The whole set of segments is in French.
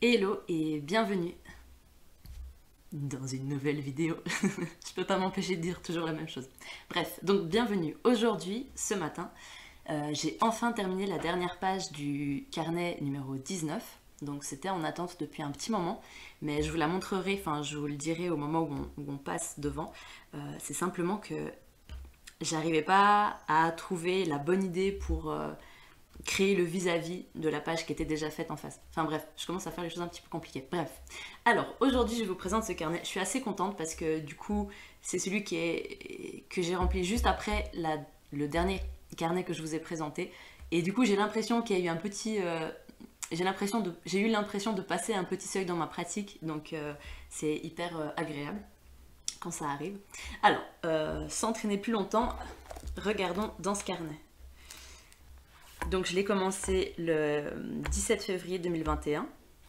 Hello et bienvenue dans une nouvelle vidéo. Je peux pas m'empêcher de dire toujours la même chose. Bref, donc bienvenue. Aujourd'hui, ce matin, j'ai enfin terminé la dernière page du carnet numéro 19. Donc c'était en attente depuis un petit moment, mais je vous la montrerai, enfin je vous le dirai au moment où on passe devant. C'est simplement que j'arrivais pas à trouver la bonne idée pour créer le vis-à-vis de la page qui était déjà faite en face. Enfin bref, je commence à faire les choses un petit peu compliquées. Bref. Alors, aujourd'hui, je vous présente ce carnet. Je suis assez contente parce que du coup, c'est celui que j'ai rempli juste après le dernier carnet que je vous ai présenté. Et du coup, j'ai l'impression qu'il y a eu un petit... j'ai eu l'impression de passer un petit seuil dans ma pratique. Donc, c'est hyper agréable quand ça arrive. Alors, sans traîner plus longtemps, regardons dans ce carnet. Donc je l'ai commencé le 17 février 2021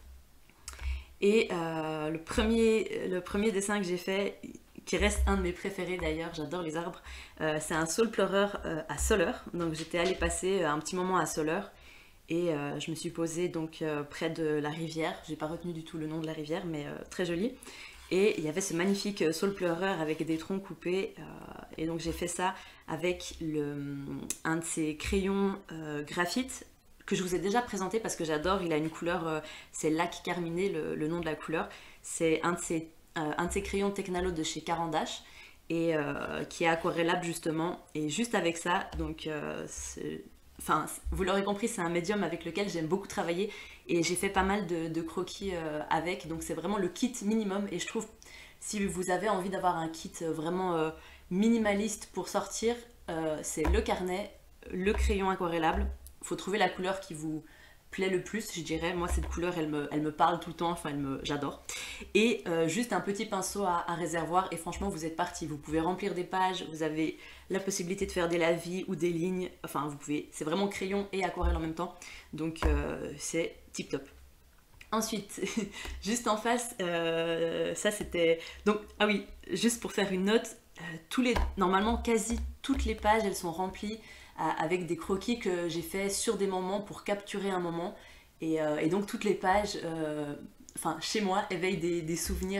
et le premier dessin que j'ai fait, qui reste un de mes préférés d'ailleurs, j'adore les arbres, c'est un saule pleureur à Soleure. Donc j'étais allée passer un petit moment à Soleure et je me suis posée donc près de la rivière. J'ai pas retenu du tout le nom de la rivière, mais très jolie. Et il y avait ce magnifique saule pleureur avec des troncs coupés. Et donc j'ai fait ça avec un de ces crayons graphite que je vous ai déjà présenté parce que j'adore. Il a une couleur, c'est Lac Carminé, le nom de la couleur. C'est un de ces crayons Technalo de chez Caran d'Ache et qui est aquarellable justement. Et juste avec ça, donc enfin, vous l'aurez compris, c'est un médium avec lequel j'aime beaucoup travailler et j'ai fait pas mal de croquis avec, donc c'est vraiment le kit minimum. Et je trouve, si vous avez envie d'avoir un kit vraiment minimaliste pour sortir, c'est le carnet, le crayon aquarellable. Il faut trouver la couleur qui vous plaît le plus, je dirais. Moi, cette couleur, elle me parle tout le temps, enfin, j'adore. Et juste un petit pinceau à réservoir et franchement, vous êtes parti. Vous pouvez remplir des pages, vous avez la possibilité de faire des lavis ou des lignes. Enfin, vous pouvez, c'est vraiment crayon et aquarelle en même temps. Donc, c'est tip top. Ensuite, juste en face, ça c'était... Donc, ah oui, juste pour faire une note, normalement quasi toutes les pages, elles sont remplies avec des croquis que j'ai fait sur des moments pour capturer un moment. Et donc toutes les pages, enfin chez moi, éveillent des souvenirs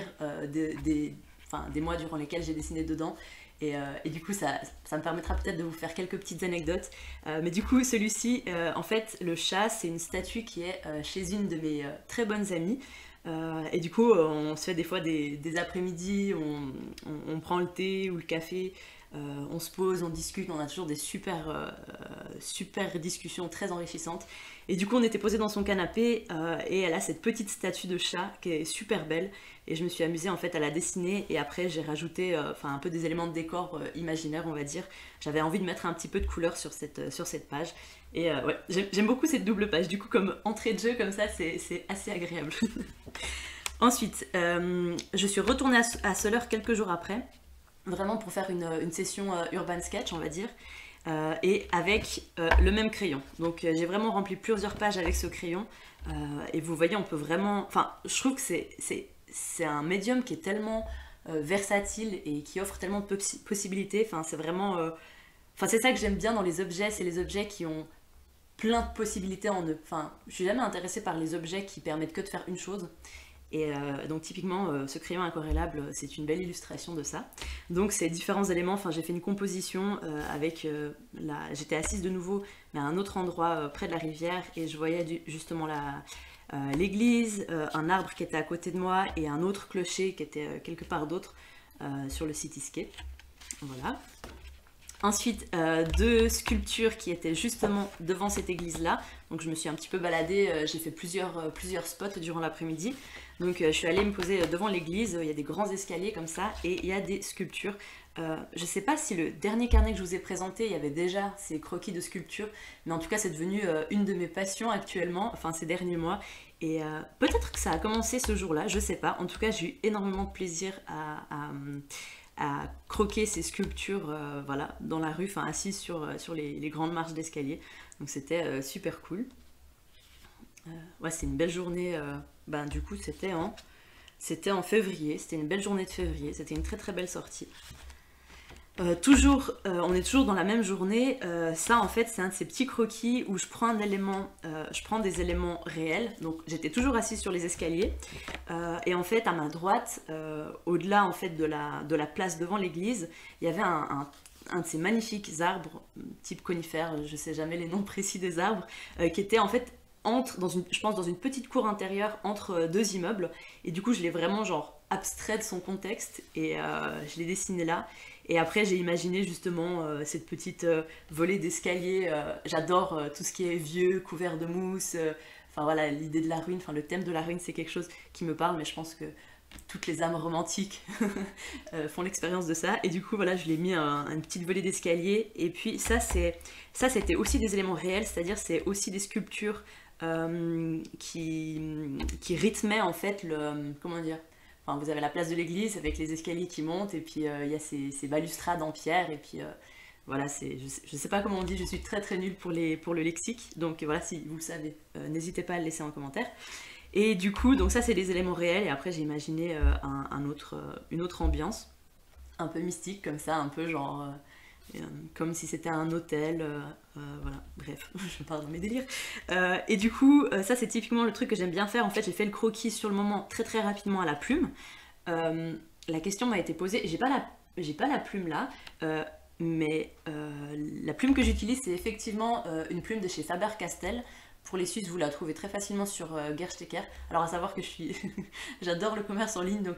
des mois durant lesquels j'ai dessiné dedans. Et du coup, ça me permettra peut-être de vous faire quelques petites anecdotes. Mais du coup, celui-ci, en fait, le chat, c'est une statue qui est chez une de mes très bonnes amies. Et du coup, on se fait des fois des après-midi, on prend le thé ou le café, on se pose, on discute, on a toujours des super discussions très enrichissantes. Et du coup, on était posé dans son canapé et elle a cette petite statue de chat qui est super belle. Et je me suis amusée en fait à la dessiner et après j'ai rajouté un peu des éléments de décor imaginaires, on va dire. J'avais envie de mettre un petit peu de couleur sur cette page. Et ouais, j'aime beaucoup cette double page. Du coup, comme entrée de jeu comme ça, c'est assez agréable. Ensuite, je suis retournée à Soleure quelques jours après, vraiment pour faire une session urban sketch, on va dire, et avec le même crayon. Donc j'ai vraiment rempli plusieurs pages avec ce crayon, et vous voyez, on peut vraiment... Enfin, je trouve que c'est un médium qui est tellement versatile et qui offre tellement de possibilités. Enfin, c'est vraiment... Enfin, c'est ça que j'aime bien dans les objets, c'est les objets qui ont plein de possibilités en eux. Enfin, je suis jamais intéressée par les objets qui permettent que de faire une chose. Et donc typiquement, ce crayon aquarellable, c'est une belle illustration de ça. Donc ces différents éléments, enfin j'ai fait une composition avec j'étais assise de nouveau, mais à un autre endroit près de la rivière, et je voyais justement l'église, un arbre qui était à côté de moi, et un autre clocher qui était quelque part d'autre sur le cityscape. Voilà. Ensuite, deux sculptures qui étaient justement devant cette église-là. Donc je me suis un petit peu baladée, j'ai fait plusieurs spots durant l'après-midi. Donc je suis allée me poser devant l'église, il y a des grands escaliers comme ça, et il y a des sculptures. Je ne sais pas si le dernier carnet que je vous ai présenté, il y avait déjà ces croquis de sculptures, mais en tout cas c'est devenu une de mes passions actuellement, enfin ces derniers mois. Et peut-être que ça a commencé ce jour-là, je ne sais pas. En tout cas j'ai eu énormément de plaisir à croquer ces sculptures voilà, dans la rue, enfin assises sur les grandes marches d'escalier. Donc c'était super cool. Ouais, c'est une belle journée. Ben, du coup, c'était en février. C'était une belle journée de février. C'était une très très belle sortie. Toujours, on est toujours dans la même journée. Ça, en fait, c'est un de ces petits croquis où je prends un élément, je prends des éléments réels. Donc, j'étais toujours assise sur les escaliers. Et en fait, à ma droite, au-delà en fait de la place devant l'église, il y avait un de ces magnifiques arbres, type conifère, je sais jamais les noms précis des arbres, qui était en fait je pense dans une petite cour intérieure entre deux immeubles. Et du coup, je l'ai vraiment genre abstrait de son contexte et je l'ai dessiné là. Et après, j'ai imaginé justement cette petite volée d'escalier. J'adore tout ce qui est vieux, couvert de mousse. Enfin voilà, l'idée de la ruine, enfin le thème de la ruine, c'est quelque chose qui me parle, mais je pense que toutes les âmes romantiques font l'expérience de ça. Et du coup, voilà, je l'ai mis une petite volée d'escalier. Et puis c'était aussi des éléments réels, c'est-à-dire c'est aussi des sculptures qui rythmaient en fait comment dire. Enfin, vous avez la place de l'église avec les escaliers qui montent et puis il y a ces balustrades en pierre et puis voilà, je sais pas comment on dit, je suis très très nulle pour le lexique, donc voilà, si vous le savez, n'hésitez pas à le laisser en commentaire. Et du coup, donc ça c'est des éléments réels et après j'ai imaginé une autre ambiance, un peu mystique comme ça, un peu genre comme si c'était un hôtel, voilà, bref, je pars dans mes délires. Et du coup, ça c'est typiquement le truc que j'aime bien faire. En fait, j'ai fait le croquis sur le moment très très rapidement à la plume. La question m'a été posée, j'ai pas la plume là, mais la plume que j'utilise c'est effectivement une plume de chez Faber-Castell. Pour les Suisses, vous la trouvez très facilement sur Gershtecker. Alors à savoir que j'adore le commerce en ligne, donc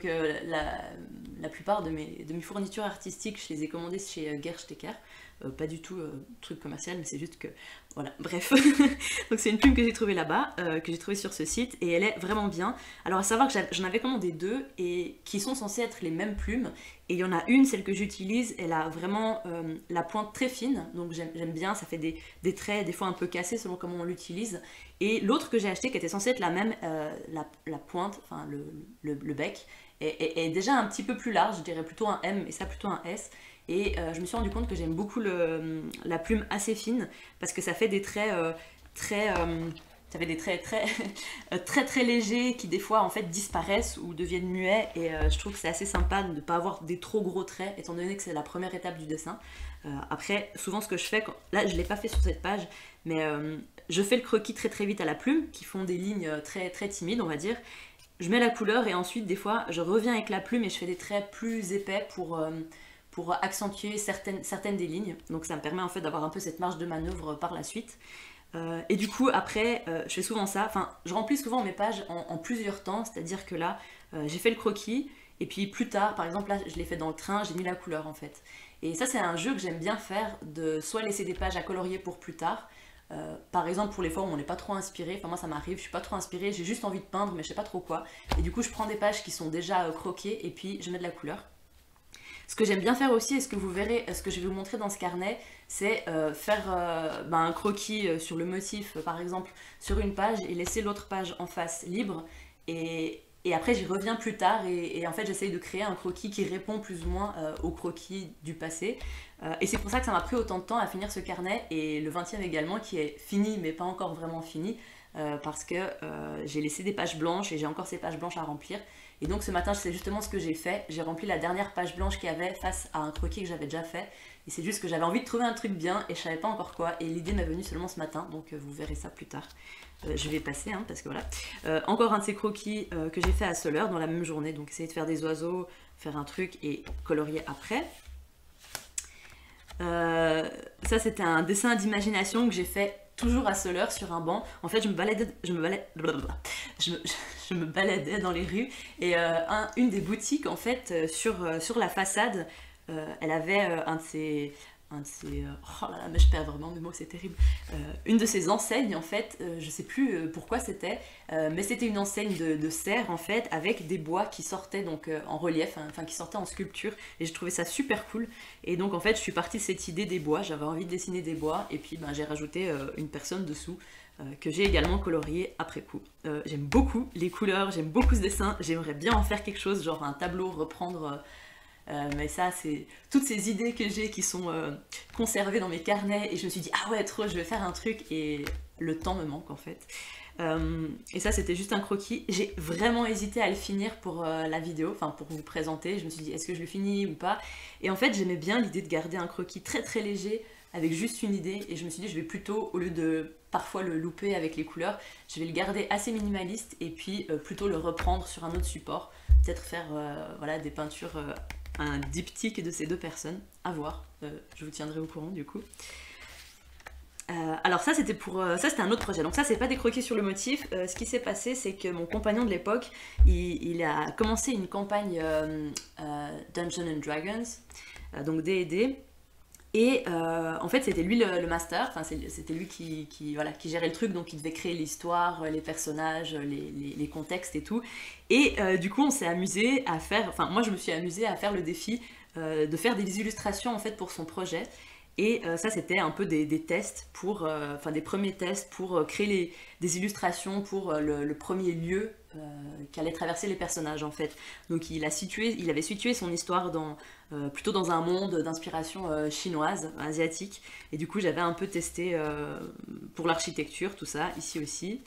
la plupart de mes fournitures artistiques, je les ai commandées chez Gershtecker. Pas du tout truc commercial, mais c'est juste que... Voilà, bref. Donc c'est une plume que j'ai trouvée là-bas, que j'ai trouvée sur ce site, et elle est vraiment bien. Alors à savoir que j'en avais commandé deux, et qui sont censées être les mêmes plumes. Et il y en a une, celle que j'utilise, elle a vraiment la pointe très fine, donc j'aime bien, ça fait des traits des fois un peu cassés selon comment on l'utilise. Et l'autre que j'ai acheté, qui était censée être la même, la pointe, enfin le bec, est déjà un petit peu plus large, je dirais plutôt un M, et ça plutôt un S. Et je me suis rendu compte que j'aime beaucoup la plume assez fine, parce que ça fait des traits ça fait des traits très légers qui des fois en fait disparaissent ou deviennent muets et je trouve que c'est assez sympa de ne pas avoir des trop gros traits étant donné que c'est la première étape du dessin. Après, souvent ce que je fais, là je ne l'ai pas fait sur cette page, mais je fais le croquis très vite à la plume qui font des lignes très timides on va dire. Je mets la couleur et ensuite des fois je reviens avec la plume et je fais des traits plus épais pour accentuer certaines des lignes. Donc ça me permet en fait d'avoir un peu cette marge de manœuvre par la suite. Et du coup après je fais souvent ça, enfin je remplis souvent mes pages en plusieurs temps, c'est-à-dire que là j'ai fait le croquis et puis plus tard, par exemple là je l'ai fait dans le train, j'ai mis la couleur en fait. Et ça c'est un jeu que j'aime bien faire, de soit laisser des pages à colorier pour plus tard, par exemple pour les fois où on n'est pas trop inspiré, enfin moi ça m'arrive, je suis pas trop inspirée, j'ai juste envie de peindre mais je sais pas trop quoi, et du coup je prends des pages qui sont déjà croquées et puis je mets de la couleur. Ce que j'aime bien faire aussi, et ce que vous verrez, ce que je vais vous montrer dans ce carnet, c'est faire un croquis sur le motif, par exemple, sur une page et laisser l'autre page en face libre. Et après, j'y reviens plus tard et en fait, j'essaye de créer un croquis qui répond plus ou moins au croquis du passé. Et c'est pour ça que ça m'a pris autant de temps à finir ce carnet et le 20e également, qui est fini mais pas encore vraiment fini. Parce que j'ai laissé des pages blanches et j'ai encore ces pages blanches à remplir. Et donc ce matin, c'est justement ce que j'ai fait. J'ai rempli la dernière page blanche qu'il y avait face à un croquis que j'avais déjà fait. Et c'est juste que j'avais envie de trouver un truc bien et je savais pas encore quoi. Et l'idée m'est venue seulement ce matin, donc vous verrez ça plus tard. Je vais passer, hein, parce que voilà. Encore un de ces croquis que j'ai fait à Soler dans la même journée. Donc essayer de faire des oiseaux, faire un truc et colorier après. Ça c'était un dessin d'imagination que j'ai fait toujours à Soler sur un banc. En fait je me baladais dans les rues et une des boutiques en fait sur la façade elle avait oh là là mais je perds vraiment mes mots, c'est terrible, une de ces enseignes en fait, je sais plus pourquoi c'était, mais c'était une enseigne de serre en fait avec des bois qui sortaient donc en relief, enfin qui sortaient en sculpture et je trouvais ça super cool et donc en fait je suis partie de cette idée des bois, j'avais envie de dessiner des bois et puis j'ai rajouté une personne dessous que j'ai également colorié après coup. J'aime beaucoup les couleurs, j'aime beaucoup ce dessin, j'aimerais bien en faire quelque chose, genre un tableau, reprendre... mais ça, c'est toutes ces idées que j'ai qui sont conservées dans mes carnets et je me suis dit, ah ouais, trop, je vais faire un truc et le temps me manque en fait. Et ça c'était juste un croquis. J'ai vraiment hésité à le finir pour la vidéo, enfin pour vous présenter. Je me suis dit est-ce que je le finis ou pas. Et en fait j'aimais bien l'idée de garder un croquis très très léger avec juste une idée. Et je me suis dit je vais plutôt, au lieu de parfois le louper avec les couleurs, je vais le garder assez minimaliste et puis plutôt le reprendre sur un autre support. Peut-être faire voilà, des peintures, un diptyque de ces deux personnes, à voir. Je vous tiendrai au courant du coup. Alors ça c'était pour ça c'était un autre projet, donc ça c'est pas des croquis sur le motif. Ce qui s'est passé c'est que mon compagnon de l'époque il a commencé une campagne Dungeons and Dragons, donc D&D, et en fait c'était lui le master, enfin c'était lui voilà, qui gérait le truc, donc il devait créer l'histoire, les personnages, les contextes et tout. Et du coup on s'est amusé à faire, enfin moi je me suis amusée à faire le défi de faire des illustrations en fait pour son projet. Et ça, c'était un peu des tests pour, enfin des premiers tests pour créer des illustrations pour le premier lieu qu'allaient traverser les personnages en fait. Donc il avait situé son histoire plutôt dans un monde d'inspiration chinoise, asiatique. Et du coup, j'avais un peu testé pour l'architecture, tout ça, ici aussi.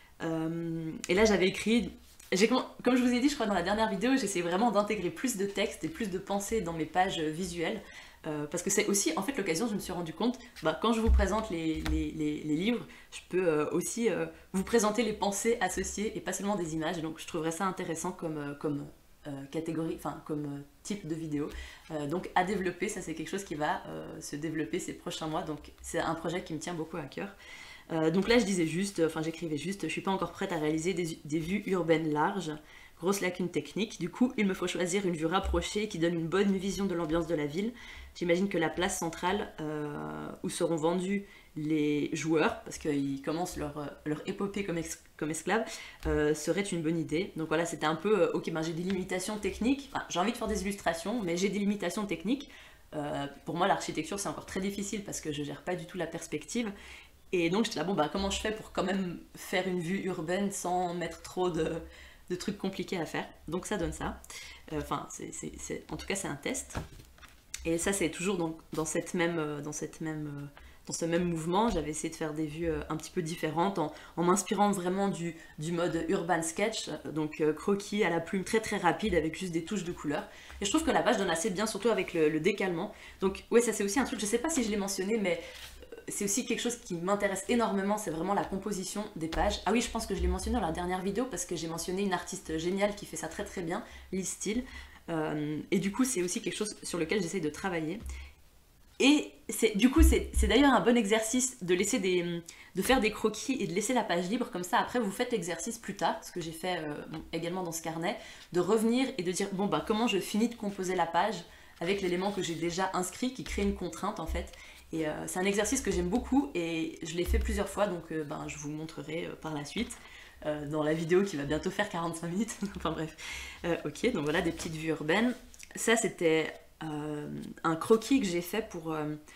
Et là, j'avais écrit. Comme je vous ai dit, je crois dans la dernière vidéo, j'essaie vraiment d'intégrer plus de texte et plus de pensée dans mes pages visuelles. Parce que c'est aussi en fait l'occasion, je me suis rendu compte, quand je vous présente les livres, je peux aussi vous présenter les pensées associées et pas seulement des images. Donc je trouverais ça intéressant comme catégorie, enfin comme type de vidéo. Donc à développer, ça c'est quelque chose qui va se développer ces prochains mois. Donc c'est un projet qui me tient beaucoup à cœur. Donc là je disais juste, enfin j'écrivais juste, je suis pas encore prête à réaliser des vues urbaines larges. Grosse lacune technique, du coup il me faut choisir une vue rapprochée qui donne une bonne vision de l'ambiance de la ville. J'imagine que la place centrale où seront vendus les joueurs, parce qu'ils commencent leur épopée comme esclaves, serait une bonne idée. Donc voilà, c'était un peu, ok, j'ai des limitations techniques, enfin, j'ai envie de faire des illustrations, mais j'ai des limitations techniques. Pour moi l'architecture c'est encore très difficile parce que je gère pas du tout la perspective. Et donc j'étais là, bon comment je fais pour quand même faire une vue urbaine sans mettre trop de trucs compliqués à faire. Donc ça donne ça. Enfin, en tout cas c'est un test. Et ça c'est toujours dans ce même mouvement. J'avais essayé de faire des vues un petit peu différentes en m'inspirant vraiment du mode urban sketch, donc croquis à la plume très très rapide avec juste des touches de couleur. Et je trouve que la page donne assez bien, surtout avec le décalement. Donc ouais, ça c'est aussi un truc, je sais pas si je l'ai mentionné, mais c'est aussi quelque chose qui m'intéresse énormément, c'est vraiment la composition des pages. Ah oui, je pense que je l'ai mentionné dans la dernière vidéo parce que j'ai mentionné une artiste géniale qui fait ça très très bien, Liz Steele. Et du coup, c'est aussi quelque chose sur lequel j'essaie de travailler. Et du coup, c'est d'ailleurs un bon exercice de faire des croquis et de laisser la page libre, comme ça après vous faites l'exercice plus tard, ce que j'ai fait également dans ce carnet, de revenir et de dire comment je finis de composer la page avec l'élément que j'ai déjà inscrit qui crée une contrainte en fait. Et c'est un exercice que j'aime beaucoup et je l'ai fait plusieurs fois, donc je vous montrerai par la suite dans la vidéo qui va bientôt faire 45 minutes. Enfin bref, ok, donc voilà des petites vues urbaines. Ça c'était un croquis que j'ai fait pour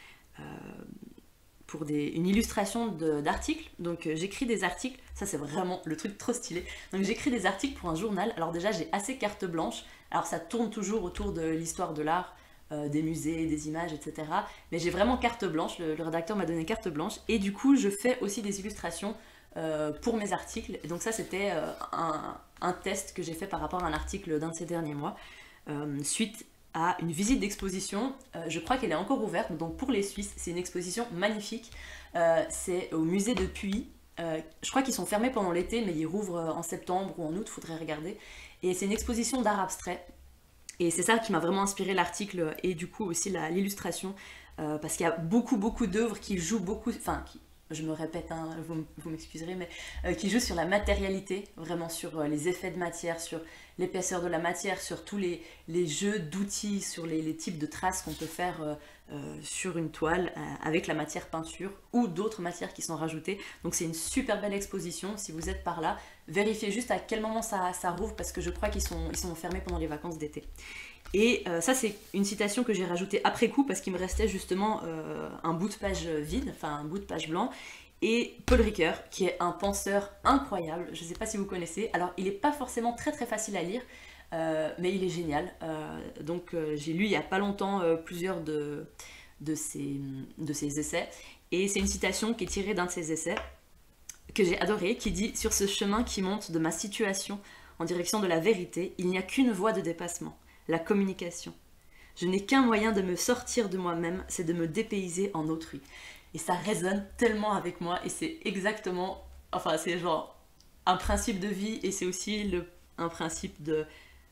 une illustration d'articles. Donc j'écris des articles, ça c'est vraiment le truc trop stylé. Donc j'écris des articles pour un journal. Alors déjà j'ai assez carte blanche, alors ça tourne toujours autour de l'histoire de l'art, des musées, des images, etc. Mais j'ai vraiment carte blanche, le rédacteur m'a donné carte blanche, et du coup je fais aussi des illustrations pour mes articles. Et donc ça c'était un test que j'ai fait par rapport à un article d'un de ces derniers mois, suite à une visite d'exposition. Je crois qu'elle est encore ouverte, donc pour les Suisses, c'est une exposition magnifique. C'est au musée de Puy. Je crois qu'ils sont fermés pendant l'été, mais ils rouvrent en septembre ou en août, faudrait regarder. Et c'est une exposition d'art abstrait. Et c'est ça qui m'a vraiment inspiré l'article et du coup aussi l'illustration, parce qu'il y a beaucoup d'œuvres qui jouent beaucoup, enfin je me répète, hein, vous m'excuserez, mais qui jouent sur la matérialité, vraiment sur les effets de matière, sur l'épaisseur de la matière, sur tous les jeux d'outils, sur les types de traces qu'on peut faire sur une toile avec la matière peinture ou d'autres matières qui sont rajoutées. Donc c'est une super belle exposition. Si vous êtes par là, vérifiez juste à quel moment ça rouvre, parce que je crois qu'ils sont fermés pendant les vacances d'été. Et ça c'est une citation que j'ai rajoutée après coup parce qu'il me restait justement un bout de page vide, enfin un bout de page blanc. Et Paul Ricoeur, qui est un penseur incroyable, je ne sais pas si vous connaissez, alors il n'est pas forcément très facile à lire, mais il est génial. Donc j'ai lu il n'y a pas longtemps plusieurs de ses essais, et c'est une citation qui est tirée d'un de ses essais. que j'ai adoré, qui dit « Sur ce chemin qui monte de ma situation en direction de la vérité, il n'y a qu'une voie de dépassement, la communication. Je n'ai qu'un moyen de me sortir de moi-même, c'est de me dépayser en autrui. » Et ça résonne tellement avec moi, et c'est exactement, enfin c'est genre un principe de vie, et c'est aussi un principe de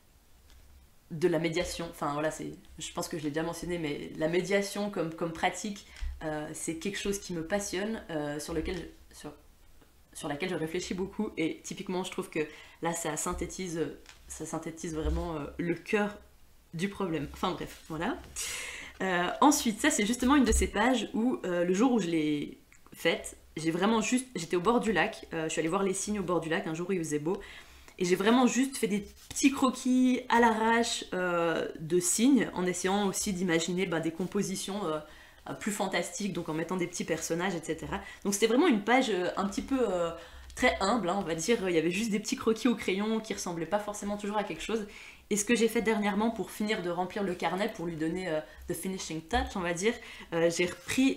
la médiation. Enfin voilà, je pense que je l'ai déjà mentionné, mais la médiation comme pratique, c'est quelque chose qui me passionne, sur laquelle je réfléchis beaucoup, et typiquement je trouve que là ça synthétise vraiment le cœur du problème. Enfin bref, voilà. Ensuite, ça c'est justement une de ces pages où le jour où je l'ai faite, j'étais au bord du lac, je suis allée voir les cygnes au bord du lac un jour où il faisait beau, et j'ai vraiment juste fait des petits croquis à l'arrache de cygnes, en essayant aussi d'imaginer des compositions plus fantastiques, donc en mettant des petits personnages, etc. Donc c'était vraiment une page un petit peu très humble, hein, on va dire. Il y avait juste des petits croquis au crayon qui ressemblaient pas forcément toujours à quelque chose. Et ce que j'ai fait dernièrement pour finir de remplir le carnet, pour lui donner the finishing touch, on va dire, j'ai repris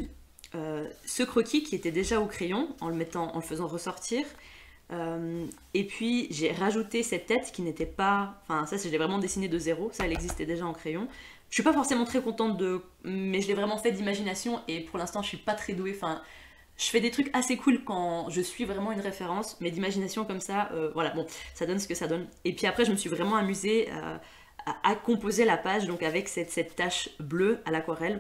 ce croquis qui était déjà au crayon, en le faisant ressortir. Et puis j'ai rajouté cette tête qui n'était pas... Enfin ça je l'ai vraiment dessiné de zéro, ça elle existait déjà en crayon. Je suis pas forcément très contente mais je l'ai vraiment fait d'imagination, et pour l'instant je suis pas très douée. Enfin, je fais des trucs assez cool quand je suis vraiment une référence, mais d'imagination comme ça, voilà, bon, ça donne ce que ça donne. Et puis après, je me suis vraiment amusée à composer la page, donc avec cette tache bleue à l'aquarelle,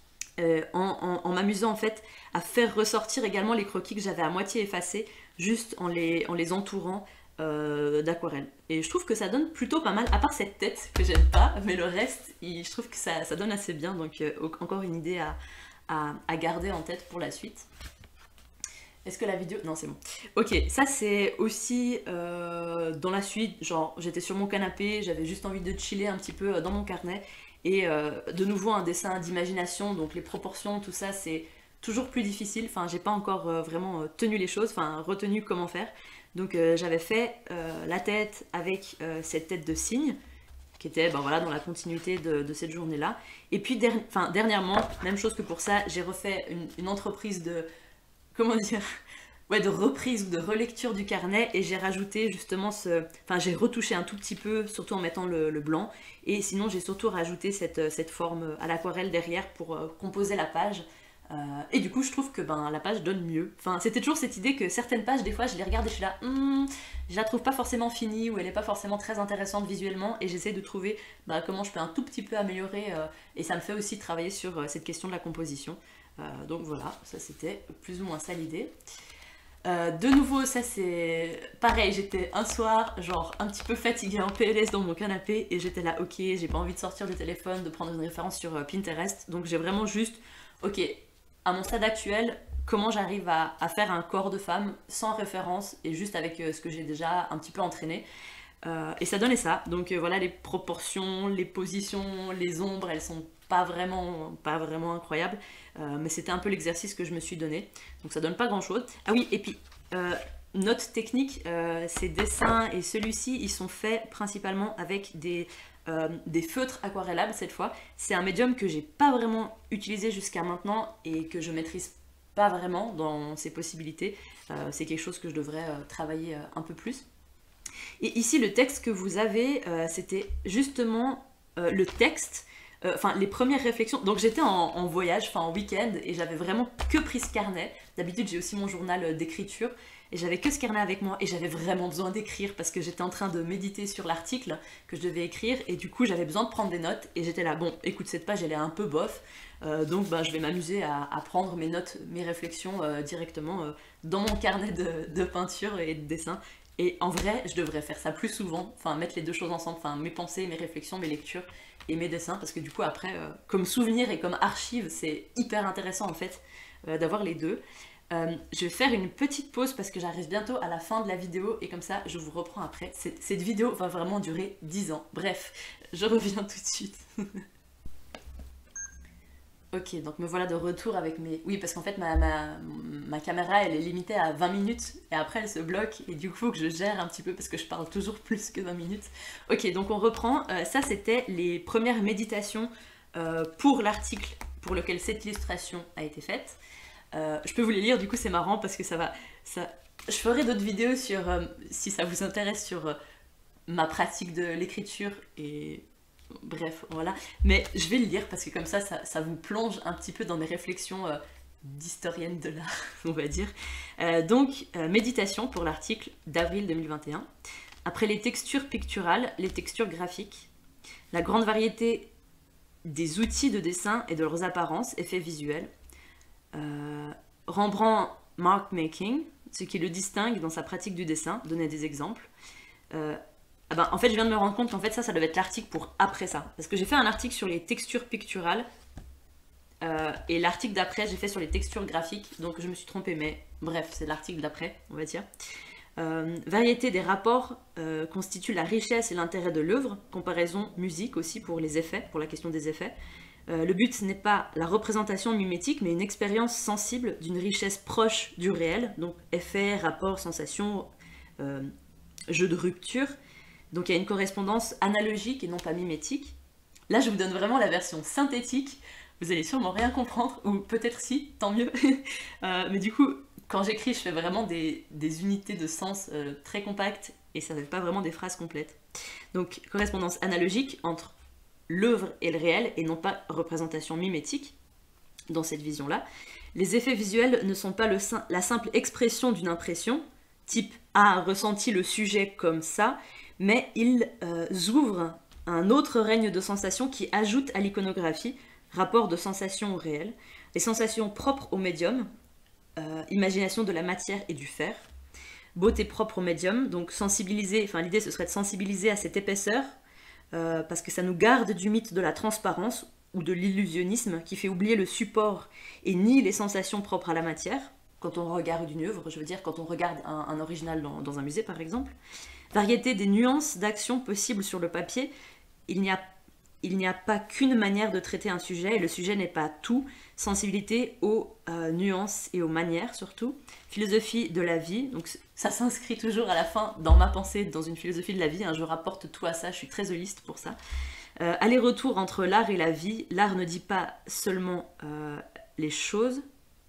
en m'amusant en fait à faire ressortir également les croquis que j'avais à moitié effacés, juste en les entourant d'aquarelle. Et je trouve que ça donne plutôt pas mal, à part cette tête que j'aime pas, mais le reste, je trouve que ça donne assez bien, donc encore une idée à garder en tête pour la suite. Est-ce que la vidéo... Non, c'est bon. Ok, ça c'est aussi dans la suite, genre j'étais sur mon canapé, j'avais juste envie de chiller un petit peu dans mon carnet, et de nouveau un dessin d'imagination, donc les proportions, tout ça c'est toujours plus difficile, enfin j'ai pas encore vraiment tenu les choses, enfin retenu comment faire. Donc j'avais fait la tête avec cette tête de cygne, qui était voilà, dans la continuité de cette journée-là. Et puis dernièrement, même chose que pour ça, j'ai refait une entreprise de... Comment dire, ouais, de reprise ou de relecture du carnet, et j'ai rajouté justement enfin j'ai retouché un tout petit peu, surtout en mettant le blanc, et sinon j'ai surtout rajouté cette forme à l'aquarelle derrière pour composer la page. Et du coup je trouve que la page donne mieux. Enfin c'était toujours cette idée que certaines pages, des fois je les regarde et je suis là, je la trouve pas forcément finie, ou elle est pas forcément très intéressante visuellement, et j'essaie de trouver comment je peux un tout petit peu améliorer, et ça me fait aussi travailler sur cette question de la composition. Donc voilà, ça c'était plus ou moins ça l'idée. De nouveau, ça c'est pareil, j'étais un soir genre un petit peu fatiguée en PLS dans mon canapé, et j'étais là, ok, j'ai pas envie de sortir le téléphone, de prendre une référence sur Pinterest, donc j'ai vraiment juste, ok, à mon stade actuel, comment j'arrive à faire un corps de femme sans référence, et juste avec ce que j'ai déjà un petit peu entraîné. Et ça donnait ça, donc voilà, les proportions, les positions, les ombres, elles sont pas vraiment incroyables, mais c'était un peu l'exercice que je me suis donné, donc ça donne pas grand chose. Ah oui, et puis note technique, ces dessins et celui-ci, ils sont faits principalement avec des feutres aquarellables cette fois. C'est un médium que j'ai pas vraiment utilisé jusqu'à maintenant, et que je maîtrise pas vraiment dans ses possibilités. C'est quelque chose que je devrais travailler un peu plus. Et ici, le texte que vous avez, c'était justement le texte, enfin les premières réflexions. Donc j'étais en voyage, enfin en week-end, et j'avais vraiment que pris ce carnet. D'habitude, j'ai aussi mon journal d'écriture, et j'avais que ce carnet avec moi, et j'avais vraiment besoin d'écrire parce que j'étais en train de méditer sur l'article que je devais écrire, et du coup j'avais besoin de prendre des notes, et j'étais là, bon, écoute, cette page elle est un peu bof, donc je vais m'amuser à prendre mes notes, mes réflexions directement dans mon carnet de peinture et de dessin. Et en vrai, je devrais faire ça plus souvent, enfin mettre les deux choses ensemble, enfin mes pensées, mes réflexions, mes lectures et mes dessins, parce que du coup après, comme souvenir et comme archive, c'est hyper intéressant en fait d'avoir les deux. Je vais faire une petite pause parce que j'arrive bientôt à la fin de la vidéo, et comme ça je vous reprends après. Cette vidéo va vraiment durer 10 ans. Bref, je reviens tout de suite. Ok, donc me voilà de retour avec mes... Oui, parce qu'en fait, ma caméra, elle est limitée à 20 minutes, et après, elle se bloque, et du coup, faut que je gère un petit peu, parce que je parle toujours plus que 20 minutes. Ok, donc on reprend. Ça, c'était les premières méditations pour l'article pour lequel cette illustration a été faite. Je peux vous les lire, du coup c'est marrant parce que je ferai d'autres vidéos sur, si ça vous intéresse, sur ma pratique de l'écriture et bref, voilà. Mais je vais le lire parce que comme ça vous plonge un petit peu dans mes réflexions d'historienne de l'art, on va dire. Méditation pour l'article d'avril 2021. Après les textures picturales, les textures graphiques, la grande variété des outils de dessin et de leurs apparences, effets visuels. Rembrandt mark-making, ce qui le distingue dans sa pratique du dessin, donner des exemples. En fait, je viens de me rendre compte qu'en fait, ça devait être l'article pour après ça. Parce que j'ai fait un article sur les textures picturales, et l'article d'après, j'ai fait sur les textures graphiques, donc je me suis trompée, mais bref, c'est l'article d'après, on va dire. Variété des rapports constitue la richesse et l'intérêt de l'œuvre, comparaison musique aussi pour les effets, pour la question des effets. Le but ce n'est pas la représentation mimétique, mais une expérience sensible d'une richesse proche du réel, donc effets, rapports, sensations, jeu de rupture. Donc il y a une correspondance analogique et non pas mimétique. Là je vous donne vraiment la version synthétique, vous allez sûrement rien comprendre, ou peut-être si, tant mieux. Mais du coup, quand j'écris, je fais vraiment des unités de sens très compactes, et ça ne fait pas vraiment des phrases complètes. Donc correspondance analogique entre l'œuvre et le réel, et non pas représentation mimétique, dans cette vision-là. Les effets visuels ne sont pas la simple expression d'une impression, type « Ah, ressenti le sujet comme ça », mais ils ouvrent un autre règne de sensations qui ajoute à l'iconographie, rapport de sensations au réel, les sensations propres au médium, imagination de la matière et du fer, beauté propre au médium, donc sensibiliser, enfin l'idée ce serait de sensibiliser à cette épaisseur, parce que ça nous garde du mythe de la transparence ou de l'illusionnisme qui fait oublier le support et nie les sensations propres à la matière. Quand on regarde une œuvre, je veux dire quand on regarde un original dans un musée par exemple. Variété des nuances d'action possibles sur le papier, il n'y a pas qu'une manière de traiter un sujet, et le sujet n'est pas tout. Sensibilité aux nuances et aux manières surtout. Philosophie de la vie, donc ça s'inscrit toujours à la fin dans ma pensée, dans une philosophie de la vie, hein, je rapporte tout à ça, je suis très holiste pour ça. Aller-retour entre l'art et la vie, l'art ne dit pas seulement les choses,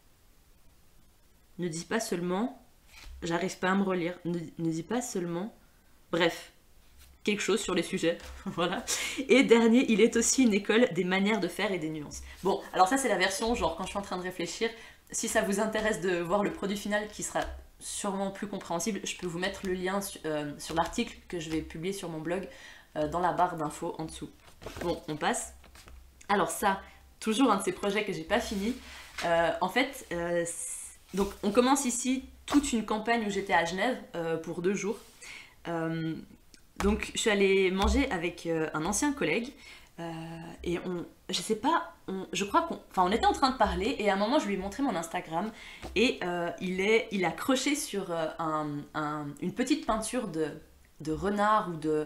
ne dit pas seulement, j'arrive pas à me relire, ne dit pas seulement, bref, quelque chose sur les sujets, voilà. Et dernier, il est aussi une école des manières de faire et des nuances. Bon, alors ça c'est la version, genre quand je suis en train de réfléchir, si ça vous intéresse de voir le produit final qui sera sûrement plus compréhensible, je peux vous mettre le lien sur l'article que je vais publier sur mon blog dans la barre d'infos en dessous. Bon, on passe. Alors ça, toujours un de ces projets que j'ai pas fini. En fait, donc on commence ici toute une campagne où j'étais à Genève pour 2 jours. Donc je suis allée manger avec un ancien collègue et je crois on était en train de parler et à un moment je lui ai montré mon Instagram et il a croché sur une petite peinture de renard ou de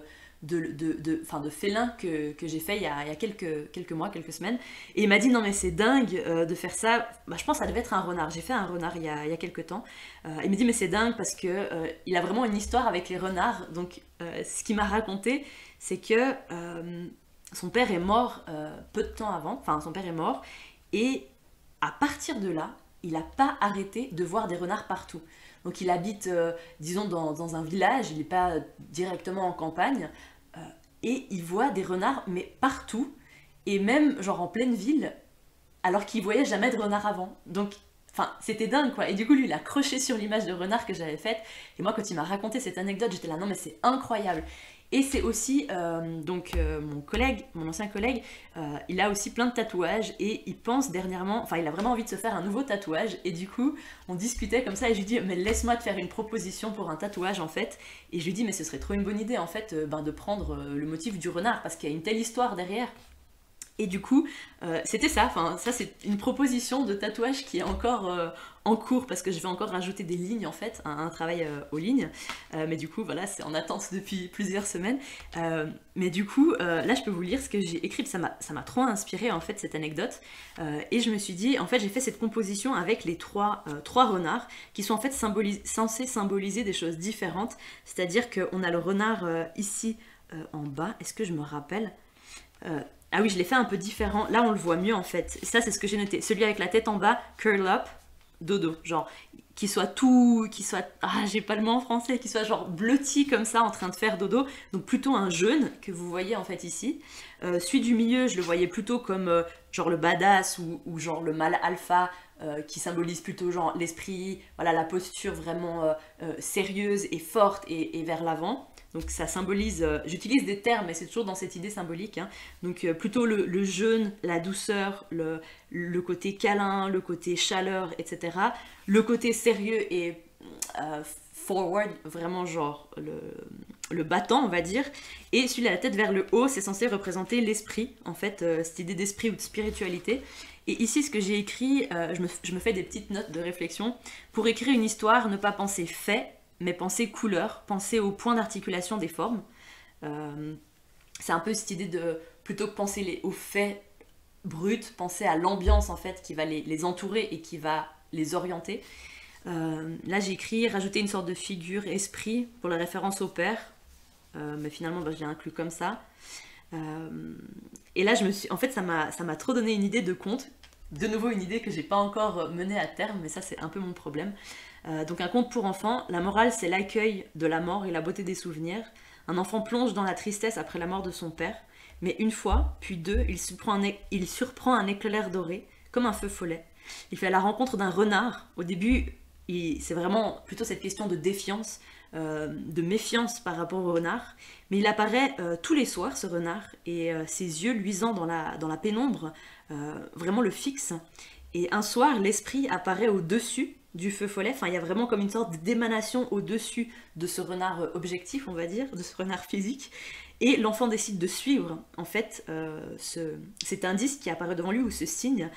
félin que j'ai fait il y a quelques mois, quelques semaines, et il m'a dit non mais c'est dingue de faire ça. Je pense que ça devait être un renard, j'ai fait un renard il y a quelques temps. Il me dit mais c'est dingue parce que il a vraiment une histoire avec les renards. Donc ce qu'il m'a raconté c'est que son père est mort peu de temps avant, enfin son père est mort, et à partir de là il n'a pas arrêté de voir des renards partout. Donc il habite, disons, dans un village, il n'est pas directement en campagne, et il voit des renards, mais partout, et même genre en pleine ville, alors qu'il voyait jamais de renard avant. Donc, enfin, c'était dingue quoi. Et du coup, lui, il a croché sur l'image de renard que j'avais faite, et moi, quand il m'a raconté cette anecdote, j'étais là, non mais c'est incroyable. Et c'est aussi, mon ancien collègue, il a aussi plein de tatouages et il pense dernièrement, enfin il a vraiment envie de se faire un nouveau tatouage et du coup on discutait comme ça et je lui dis mais laisse-moi te faire une proposition pour un tatouage en fait, et je lui dis mais ce serait trop une bonne idée en fait de prendre le motif du renard parce qu'il y a une telle histoire derrière. Et du coup, c'était ça, enfin ça c'est une proposition de tatouage qui est encore en cours parce que je vais encore rajouter des lignes en fait, un travail aux lignes, mais du coup voilà c'est en attente depuis plusieurs semaines, mais du coup là je peux vous lire ce que j'ai écrit, ça m'a trop inspiré en fait cette anecdote, et je me suis dit en fait j'ai fait cette composition avec les trois renards qui sont en fait censés symboliser des choses différentes, c'est-à-dire qu'on a le renard ici en bas, est-ce que je me rappelle ah oui, je l'ai fait un peu différent. Là, on le voit mieux en fait. Ça, c'est ce que j'ai noté. Celui avec la tête en bas, curl up. dodo, genre qui soit tout, j'ai pas le mot en français, qui soit genre blotti comme ça en train de faire dodo, donc plutôt un jeune que vous voyez en fait ici. Celui du milieu, je le voyais plutôt comme genre le badass ou genre le mâle alpha qui symbolise plutôt genre l'esprit, voilà, la posture vraiment sérieuse et forte et vers l'avant. Donc ça symbolise, j'utilise des termes mais c'est toujours dans cette idée symbolique, hein. Donc plutôt le jeûne, la douceur, le côté câlin, le côté chaleur, etc. Le côté sérieux et forward, vraiment genre le battant on va dire. Et celui à la tête vers le haut, c'est censé représenter l'esprit, en fait, cette idée d'esprit ou de spiritualité. Et ici, ce que j'ai écrit, je me fais des petites notes de réflexion. Pour écrire une histoire, ne pas penser fait, mais penser couleur, penser au point d'articulation des formes. C'est un peu cette idée de, plutôt que penser aux faits bruts, penser à l'ambiance en fait qui va les entourer et qui va les orienter. Là j'ai écrit rajouter une sorte de figure esprit pour la référence au père, mais finalement je l'ai inclus comme ça. Et là en fait ça m'a trop donné une idée de conte, de nouveau une idée que j'ai pas encore menée à terme, mais ça c'est un peu mon problème. Donc un conte pour enfants, la morale c'est l'accueil de la mort et la beauté des souvenirs. Un enfant plonge dans la tristesse après la mort de son père, mais une fois, puis deux, il surprend un éclair doré, comme un feu follet. Il fait la rencontre d'un renard. Au début, c'est vraiment plutôt cette question de défiance, de méfiance par rapport au renard. Mais il apparaît tous les soirs, ce renard, et ses yeux luisants dans la pénombre, vraiment le fixent. Et un soir, l'esprit apparaît au-dessus du feu follet. Enfin, il y a vraiment comme une sorte d'émanation au-dessus de ce renard objectif, on va dire, de ce renard physique. Et l'enfant décide de suivre, en fait, cet indice qui apparaît devant lui, ou ce signe.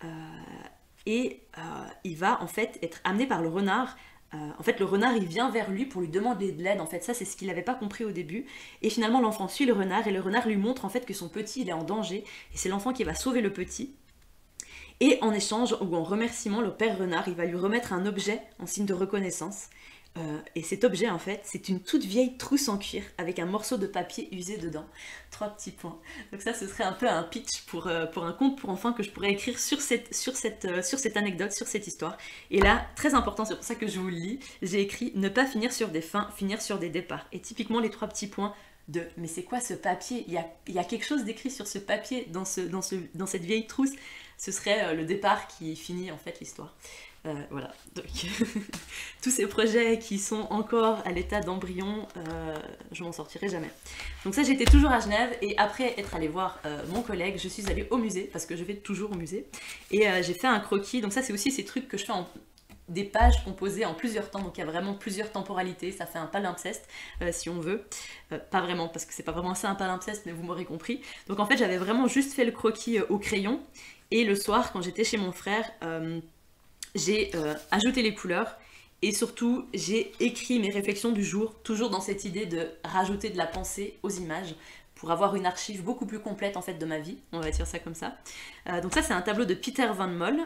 Il va, en fait, être amené par le renard. En fait, le renard, il vient vers lui pour lui demander de l'aide. En fait, ça, c'est ce qu'il n'avait pas compris au début. Et finalement, l'enfant suit le renard, et le renard lui montre, en fait, que son petit, il est en danger. Et c'est l'enfant qui va sauver le petit. Et en échange, ou en remerciement, le père renard, il va lui remettre un objet en signe de reconnaissance. Et cet objet, en fait, c'est une toute vieille trousse en cuir avec un morceau de papier usé dedans. 3 petits points. Donc ça, ce serait un peu un pitch pour un conte pour enfants que je pourrais écrire sur cette anecdote, sur cette histoire. Et là, très important, c'est pour ça que je vous le lis, j'ai écrit « Ne pas finir sur des fins, finir sur des départs ». Et typiquement, les 3 petits points de « Mais c'est quoi ce papier ? Il y a quelque chose d'écrit sur ce papier, dans cette vieille trousse ». Ce serait le départ qui finit en fait l'histoire. Voilà, donc tous ces projets qui sont encore à l'état d'embryon, je m'en sortirai jamais. Donc ça, j'étais toujours à Genève, et après être allée voir mon collègue, je suis allée au musée, parce que je vais toujours au musée, et j'ai fait un croquis. Donc ça, c'est aussi ces trucs que je fais des pages composées en plusieurs temps, donc il y a vraiment plusieurs temporalités, ça fait un palimpseste si on veut, pas vraiment parce que c'est pas vraiment ça un palimpseste, mais vous m'aurez compris. Donc en fait j'avais vraiment juste fait le croquis au crayon, et le soir quand j'étais chez mon frère, j'ai ajouté les couleurs, et surtout j'ai écrit mes réflexions du jour, toujours dans cette idée de rajouter de la pensée aux images, pour avoir une archive beaucoup plus complète en fait de ma vie, on va dire ça comme ça. Donc ça c'est un tableau de Peter van Moll,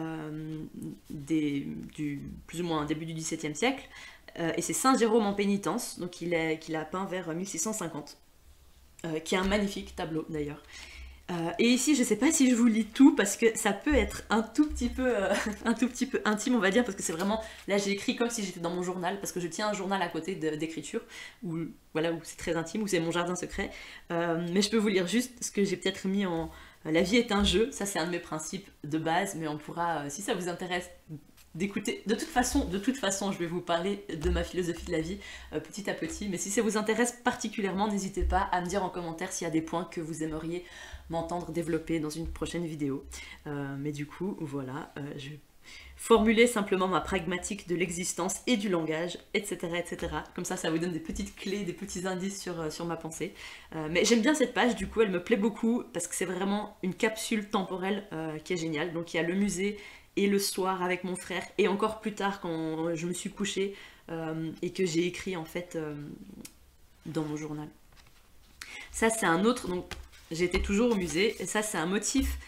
du plus ou moins début du XVIIe siècle, et c'est Saint Jérôme en pénitence, donc qu'il a peint vers 1650, qui est un magnifique tableau d'ailleurs. Et ici, je sais pas si je vous lis tout parce que ça peut être un tout petit peu intime, on va dire, parce que c'est vraiment, là j'ai écrit comme si j'étais dans mon journal, parce que je tiens un journal à côté d'écriture, où c'est très intime, où c'est mon jardin secret, mais je peux vous lire juste ce que j'ai peut-être mis en... La vie est un jeu, ça c'est un de mes principes de base, mais on pourra, si ça vous intéresse, d'écouter. De toute façon, je vais vous parler de ma philosophie de la vie petit à petit, mais si ça vous intéresse particulièrement, n'hésitez pas à me dire en commentaire s'il y a des points que vous aimeriez m'entendre développer dans une prochaine vidéo. Mais du coup, voilà, je vais formuler simplement ma pragmatique de l'existence et du langage, etc., etc. Comme ça vous donne des petites clés, des petits indices sur ma pensée. Mais j'aime bien cette page, du coup, elle me plaît beaucoup, parce que c'est vraiment une capsule temporelle qui est géniale. Donc il y a le musée, et le soir avec mon frère, et encore plus tard quand je me suis couchée et que j'ai écrit en fait dans mon journal. Ça c'est un autre, donc j'étais toujours au musée, et ça c'est un motif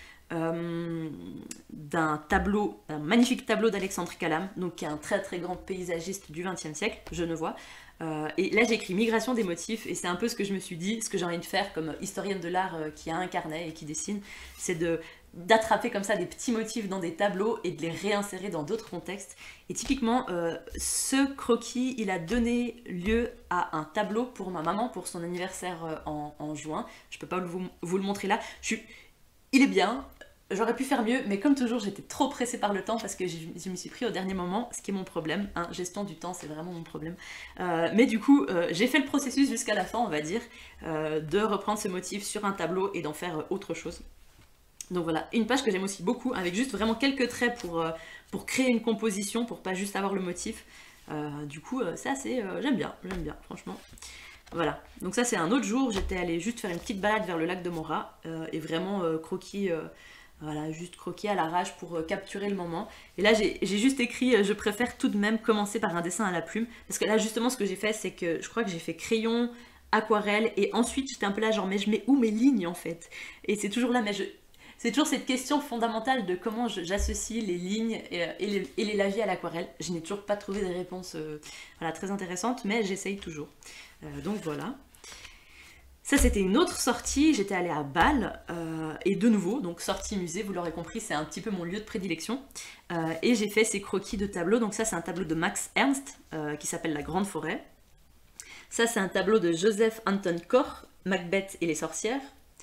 d'un magnifique tableau d'Alexandre Calam, donc qui est un très très grand paysagiste du XXe siècle, genevois. Et là j'ai écrit migration des motifs, et c'est un peu ce que je me suis dit, ce que j'ai envie de faire comme historienne de l'art qui a un carnet et qui dessine, c'est d'attraper comme ça des petits motifs dans des tableaux et de les réinsérer dans d'autres contextes. Et typiquement, ce croquis, il a donné lieu à un tableau pour ma maman pour son anniversaire en juin. Je peux pas vous le montrer là. Il est bien. J'aurais pu faire mieux, mais comme toujours, j'étais trop pressée par le temps parce que je m'y suis pris au dernier moment, ce qui est mon problème. Hein, gestion du temps, c'est vraiment mon problème. Mais du coup, j'ai fait le processus jusqu'à la fin, on va dire, de reprendre ce motif sur un tableau et d'en faire autre chose. Donc voilà, une page que j'aime aussi beaucoup, avec juste vraiment quelques traits pour créer une composition, pour pas juste avoir le motif. Du coup, ça c'est... j'aime bien, franchement. Voilà, donc ça c'est un autre jour, j'étais allée juste faire une petite balade vers le lac de Morat, et vraiment croquis... Voilà, juste croquer à l'arrache pour capturer le moment. Et là, j'ai juste écrit, je préfère tout de même commencer par un dessin à la plume. Parce que là, justement, ce que j'ai fait, c'est que je crois que j'ai fait crayon, aquarelle, et ensuite, j'étais un peu là, genre, mais je mets où mes lignes, en fait? Et c'est toujours là, c'est toujours cette question fondamentale de comment j'associe les lignes et les lavis à l'aquarelle. Je n'ai toujours pas trouvé des réponses voilà, très intéressantes, mais j'essaye toujours. Donc voilà. Ça, c'était une autre sortie, j'étais allée à Bâle, et de nouveau, donc sortie musée, vous l'aurez compris, c'est un petit peu mon lieu de prédilection. Et j'ai fait ces croquis de tableaux, donc ça c'est un tableau de Max Ernst, qui s'appelle La Grande Forêt. Ça c'est un tableau de Joseph Anton Koch, Macbeth et les sorcières.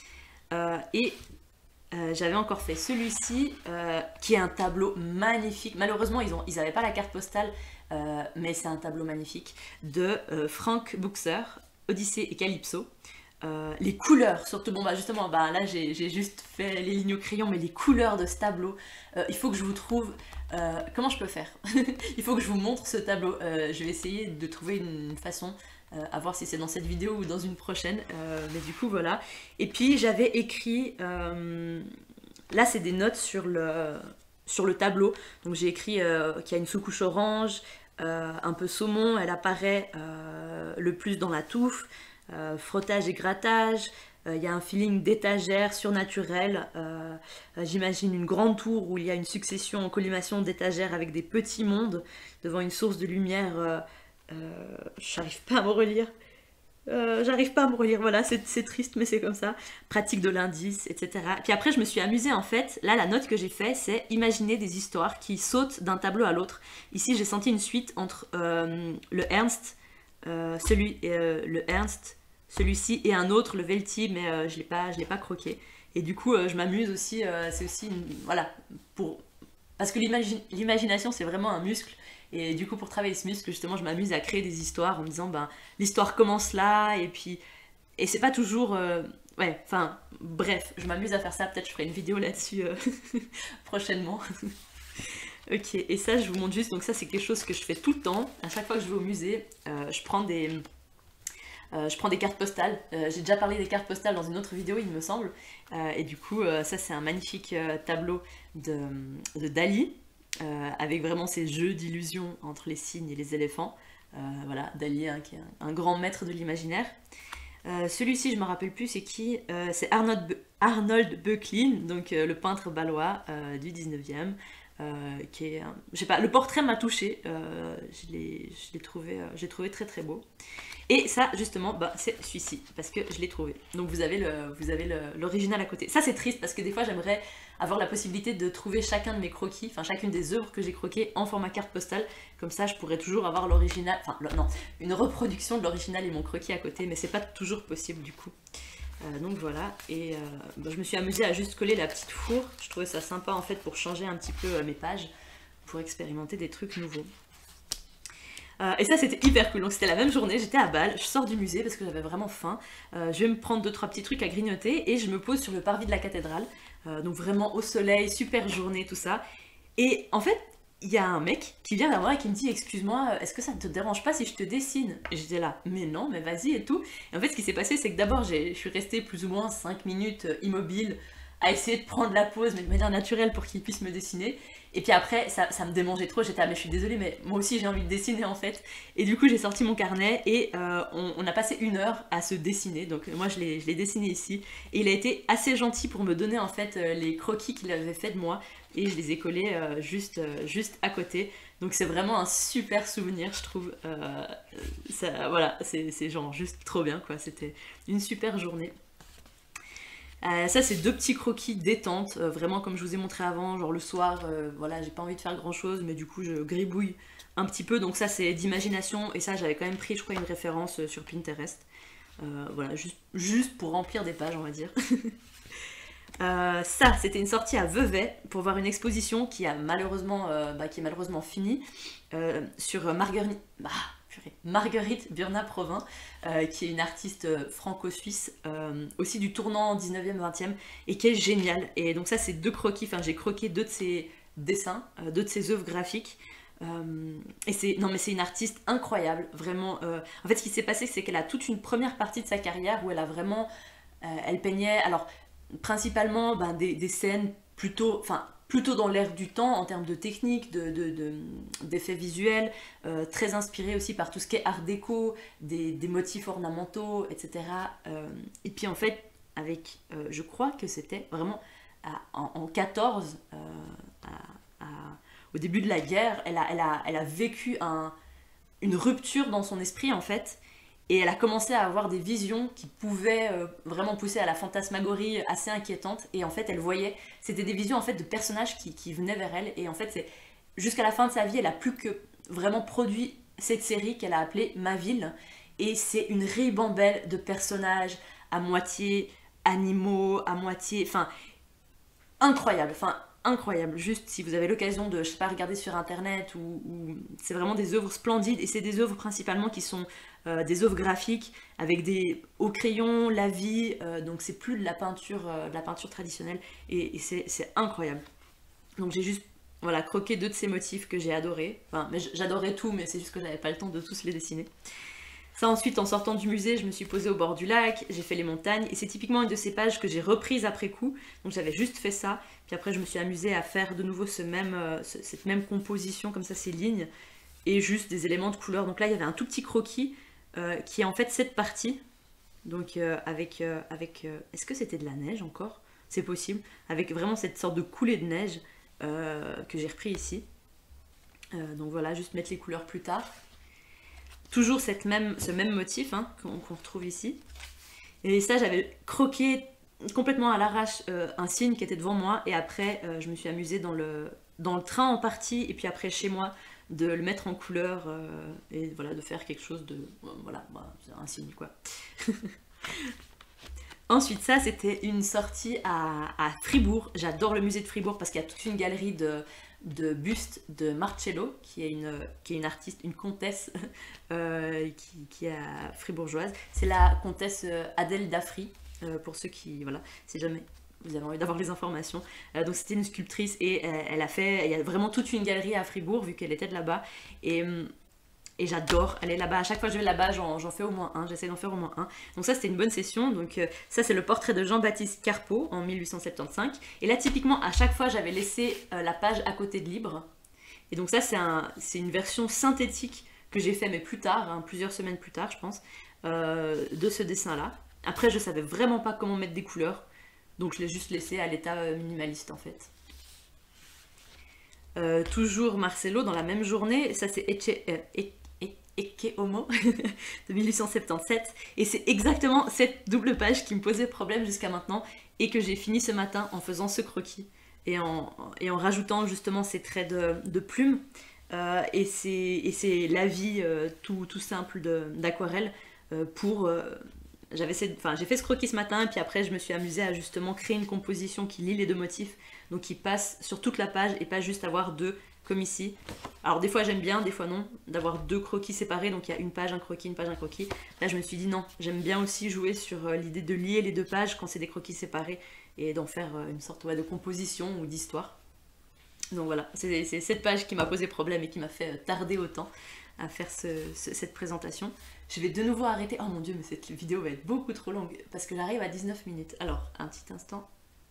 J'avais encore fait celui-ci, qui est un tableau magnifique. Malheureusement, ils n'avaient pas la carte postale, mais c'est un tableau magnifique, de Frank Buxer, Odyssée et Calypso. Les couleurs, surtout, bon bah justement, bah là j'ai juste fait les lignes au crayon, mais les couleurs de ce tableau, il faut que je vous trouve, comment je peux faire? Il faut que je vous montre ce tableau, je vais essayer de trouver une façon, à voir si c'est dans cette vidéo ou dans une prochaine, mais du coup voilà. Et puis j'avais écrit, là c'est des notes sur le tableau, donc j'ai écrit qu'il y a une sous-couche orange, un peu saumon, elle apparaît le plus dans la touffe, frottage et grattage, il y a un feeling d'étagère surnaturelle, j'imagine une grande tour où il y a une succession en collimation d'étagères avec des petits mondes devant une source de lumière, j'arrive pas à me relire, voilà, c'est triste mais c'est comme ça, pratique de l'indice, etc. Puis après je me suis amusée en fait, là la note que j'ai fait c'est imaginer des histoires qui sautent d'un tableau à l'autre. Ici j'ai senti une suite entre le Ernst, le Ernst, celui-ci et un autre, le Velti, mais je l'ai pas croqué. Et du coup, je m'amuse aussi, c'est aussi, voilà, parce que l'imagination, c'est vraiment un muscle. Et du coup, pour travailler ce muscle, justement, je m'amuse à créer des histoires en me disant, ben, l'histoire commence là, et c'est pas toujours... ouais, enfin, bref, je m'amuse à faire ça, peut-être je ferai une vidéo là-dessus prochainement. Ok, et ça je vous montre juste, donc ça c'est quelque chose que je fais tout le temps, à chaque fois que je vais au musée, je prends des cartes postales, j'ai déjà parlé des cartes postales dans une autre vidéo il me semble, et du coup ça c'est un magnifique tableau de Dali, avec vraiment ces jeux d'illusions entre les cygnes et les éléphants, voilà, Dali hein, qui est un grand maître de l'imaginaire. Celui-ci je me rappelle plus c'est qui, c'est Arnold Böcklin, donc le peintre bâlois du 19e, qui est, je sais pas, le portrait m'a touché, je l'ai trouvé très très beau. Et ça justement, bah, c'est celui-ci parce que je l'ai trouvé. Donc vous avez l'original à côté. Ça c'est triste parce que des fois j'aimerais avoir la possibilité de trouver chacun de mes croquis, enfin chacune des œuvres que j'ai croquées en format carte postale. Comme ça je pourrais toujours avoir l'original, enfin non, une reproduction de l'original et mon croquis à côté, mais c'est pas toujours possible du coup. Donc voilà, et bah, je me suis amusée à juste coller la petite fourre, je trouvais ça sympa en fait pour changer un petit peu mes pages, pour expérimenter des trucs nouveaux. Et ça c'était hyper cool, donc c'était la même journée, j'étais à Bâle, je sors du musée parce que j'avais vraiment faim, je vais me prendre 2-3 petits trucs à grignoter et je me pose sur le parvis de la cathédrale, donc vraiment au soleil, super journée, tout ça, et en fait il y a un mec qui vient vers moi et qui me dit excuse-moi, est-ce que ça ne te dérange pas si je te dessine? Et j'étais là, mais non, mais vas-y et tout. Et en fait ce qui s'est passé c'est que d'abord je suis restée plus ou moins 5 minutes immobile à essayer de prendre la pause mais de manière naturelle pour qu'il puisse me dessiner. Et puis après ça me démangeait trop, j'étais ah mais je suis désolée mais moi aussi j'ai envie de dessiner en fait. Et du coup j'ai sorti mon carnet et on a passé 1 heure à se dessiner, donc moi je l'ai dessiné ici. Et il a été assez gentil pour me donner en fait les croquis qu'il avait fait de moi. Et je les ai collés juste à côté. Donc c'est vraiment un super souvenir, je trouve. Voilà, c'est genre juste trop bien, quoi. C'était une super journée. Ça c'est deux petits croquis détente, vraiment comme je vous ai montré avant, genre le soir, voilà, j'ai pas envie de faire grand chose, mais du coup je gribouille un petit peu, donc ça c'est d'imagination, et ça j'avais quand même pris je crois une référence sur Pinterest. Voilà, juste pour remplir des pages on va dire. Ça, c'était une sortie à Vevey pour voir une exposition qui est malheureusement finie sur Marguerite Burnat-Provin, qui est une artiste franco-suisse, aussi du tournant 19e-20e, et qui est géniale. Et donc ça, c'est deux croquis, enfin j'ai croqué deux de ses dessins, deux de ses œuvres graphiques. Et c'est une artiste incroyable, vraiment. En fait, ce qui s'est passé, c'est qu'elle a toute une première partie de sa carrière où elle a vraiment, elle peignait, alors principalement des scènes plutôt dans l'air du temps en termes de technique, d'effets visuels, très inspirés aussi par tout ce qui est art déco, des motifs ornementaux, etc. Et puis en fait, je crois que c'était vraiment en 14, au début de la guerre, elle a vécu une rupture dans son esprit en fait. Et elle a commencé à avoir des visions qui pouvaient vraiment pousser à la fantasmagorie assez inquiétante. Et en fait, elle voyait, c'était des visions en fait de personnages qui venaient vers elle. Et en fait, jusqu'à la fin de sa vie, elle a plus que vraiment produit cette série qu'elle a appelée Ma Ville. Et c'est une ribambelle de personnages à moitié animaux, à moitié, enfin incroyable. Juste si vous avez l'occasion de, je sais pas, regarder sur internet ou c'est vraiment des œuvres splendides et c'est des œuvres principalement qui sont des œuvres graphiques avec au crayon, la vie, donc c'est plus de la peinture traditionnelle et c'est incroyable. Donc j'ai juste voilà croqué deux de ces motifs que j'ai adorés. Enfin, mais j'adorais tout, mais c'est juste que j'avais pas le temps de tous les dessiner. Ça ensuite, en sortant du musée, je me suis posée au bord du lac, j'ai fait les montagnes, et c'est typiquement une de ces pages que j'ai reprise après coup, donc j'avais juste fait ça, puis après je me suis amusée à faire de nouveau cette même composition, comme ça ces lignes, et juste des éléments de couleur. Donc là il y avait un tout petit croquis, qui est en fait cette partie, donc est-ce que c'était de la neige encore? C'est possible, avec vraiment cette sorte de coulée de neige que j'ai repris ici. Donc voilà, juste mettre les couleurs plus tard. Toujours ce même motif hein, qu'on retrouve ici. Et ça, j'avais croqué complètement à l'arrache un signe qui était devant moi. Et après, je me suis amusée dans le train en partie. Et puis après, chez moi, de le mettre en couleur. Et voilà, de faire quelque chose de... Voilà, c'est un signe quoi. Ensuite, ça, c'était une sortie à Fribourg. J'adore le musée de Fribourg parce qu'il y a toute une galerie de bustes de Marcello, qui est une artiste, une comtesse qui est fribourgeoise. C'est la comtesse Adèle d'Affry, pour ceux qui, voilà, si jamais vous avez envie d'avoir les informations. Donc c'était une sculptrice et il y a vraiment toute une galerie à Fribourg, vu qu'elle était de là-bas. Et j'adore aller là-bas. À chaque fois que je vais là-bas, j'en fais au moins un. J'essaie d'en faire au moins un. Donc ça, c'était une bonne session. Donc ça, c'est le portrait de Jean-Baptiste Carpeaux en 1875. Et là, typiquement, à chaque fois, j'avais laissé la page à côté de libre. Et donc ça, c'est une version synthétique que j'ai fait, mais plus tard, hein, plusieurs semaines plus tard, je pense, de ce dessin-là. Après, je savais vraiment pas comment mettre des couleurs. Donc je l'ai juste laissé à l'état minimaliste, en fait. Toujours Marcello dans la même journée. Ça, c'est Ecce Homo de 1877 et c'est exactement cette double page qui me posait problème jusqu'à maintenant et que j'ai fini ce matin en faisant ce croquis et en rajoutant justement ces traits de plume et c'est la vie tout simple d'aquarelle j'ai fait ce croquis ce matin et puis après je me suis amusée à justement créer une composition qui lie les deux motifs, donc qui passe sur toute la page et pas juste avoir deux comme ici. Alors des fois j'aime bien, des fois non, d'avoir deux croquis séparés, donc il y a une page, un croquis, une page, un croquis. Là je me suis dit non, j'aime bien aussi jouer sur l'idée de lier les deux pages quand c'est des croquis séparés et d'en faire une sorte de composition ou d'histoire. Donc voilà, c'est cette page qui m'a posé problème et qui m'a fait tarder autant à faire cette présentation. Je vais de nouveau arrêter. Oh mon dieu, mais cette vidéo va être beaucoup trop longue parce que j'arrive à 19 minutes. Alors, un petit instant.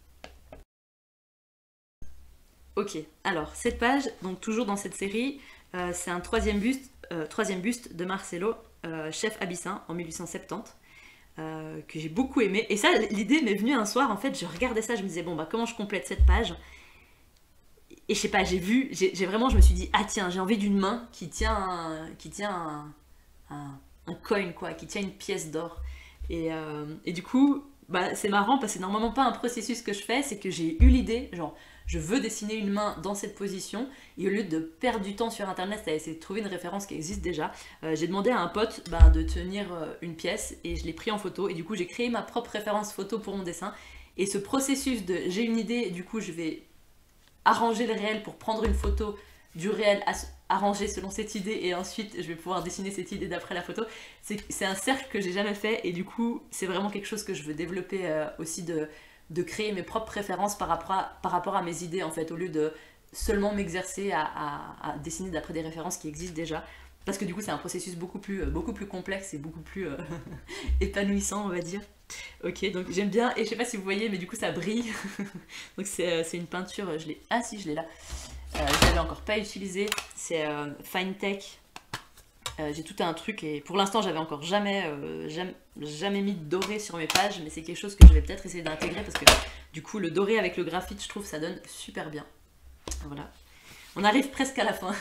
Ok, alors cette page, donc toujours dans cette série, c'est un troisième buste de Marcello, chef abyssin en 1870, que j'ai beaucoup aimé. Et ça, l'idée m'est venue un soir, en fait, je regardais ça, je me disais, bon, bah comment je complète cette page? Et je sais pas, je me suis dit, ah tiens, j'ai envie d'une main qui tient un coin, quoi, qui tient une pièce d'or. Et du coup, bah, c'est marrant parce que c'est normalement pas un processus que je fais, c'est que j'ai eu l'idée, genre je veux dessiner une main dans cette position, et au lieu de perdre du temps sur internet à essayer de trouver une référence qui existe déjà, j'ai demandé à un pote de tenir une pièce et je l'ai pris en photo, et du coup j'ai créé ma propre référence photo pour mon dessin. Et ce processus de j'ai une idée, et du coup je vais arranger le réel pour prendre une photo du réel arrangé selon cette idée, et ensuite je vais pouvoir dessiner cette idée d'après la photo. C'est un cercle que j'ai jamais fait, et du coup c'est vraiment quelque chose que je veux développer aussi, de créer mes propres préférences par rapport à mes idées en fait, au lieu de seulement m'exercer à dessiner d'après des références qui existent déjà. Parce que du coup c'est un processus beaucoup plus complexe et beaucoup plus épanouissant, on va dire. Ok, donc j'aime bien, et je sais pas si vous voyez, mais du coup ça brille. Donc c'est une peinture, je l'ai... Ah si, je l'ai là. Je l'avais encore pas utilisé. C'est Fine Tech. J'ai tout un truc, et pour l'instant j'avais encore jamais mis de doré sur mes pages, mais c'est quelque chose que je vais peut-être essayer d'intégrer parce que du coup le doré avec le graphite, je trouve ça donne super bien. Voilà. On arrive presque à la fin.